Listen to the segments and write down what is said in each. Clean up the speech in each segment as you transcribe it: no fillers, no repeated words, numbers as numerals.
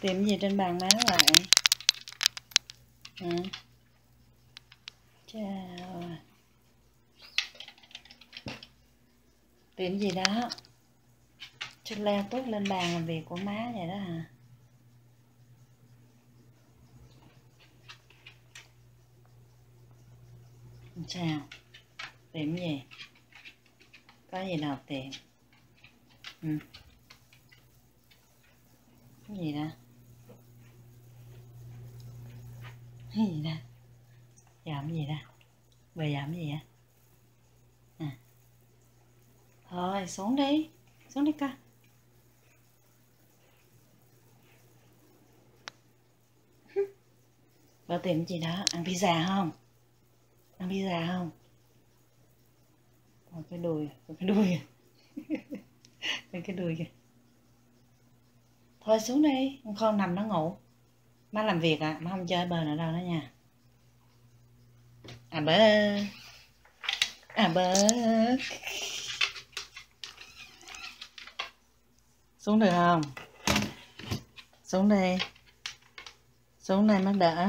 Tìm gì trên bàn má vậy? Chào. Tìm gì đó? Chút leo tốt lên bàn làm việc của má vậy đó hả? Chào. Tìm gì? Có gì đâu tìm? Cái gì đó? Cái gì đó? Dòm gì đó? Về dòm gì vậy? Thôi xuống đi. Xuống đi con. Bà tìm gì đó? Ăn pizza không? Ăn pizza không? Cái đùi. Cái đùi. Cái đùi kìa. Thôi xuống đi. Con nằm nó ngủ. Má làm việc má không chơi bờ nữa đâu đó nha. Bơ. Xuống được không? Xuống đây. Xuống đây má đỡ.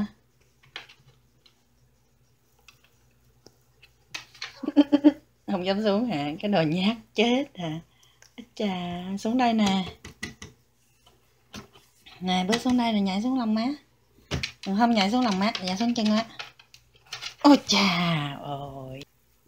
Không dám xuống hả? Cái đồ nhát chết hả? Chà, xuống đây nè. Nè, bước xuống đây rồi nhảy xuống lòng má. Không nhảy xuống lòng má, nhảy xuống chân á. Ôi chà ơi.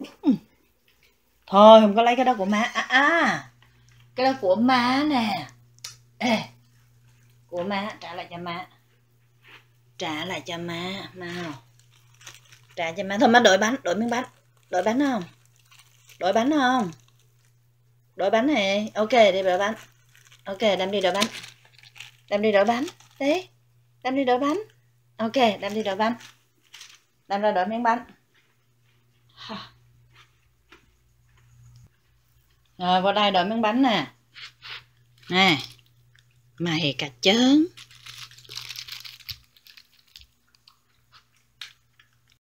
Thôi không có lấy cái đó của má. Cái đó của má nè. Ê, của má, trả lại cho má. Trả lại cho má. Mau. Trả cho má. Thôi má đổi bánh, đổi miếng bánh. Đổi bánh không? Đổi bánh không? Đổi bánh này. Ok, đi đổi bánh. Ok, đem đi đổi bánh. Đem đi đổi bánh. Đi. Đem đi đổi bánh. Ok, đem đi đổi bánh. Đem ra đổi miếng bánh. Rồi, vào đây đổi miếng bánh nè. Nè. Mày cả chớn.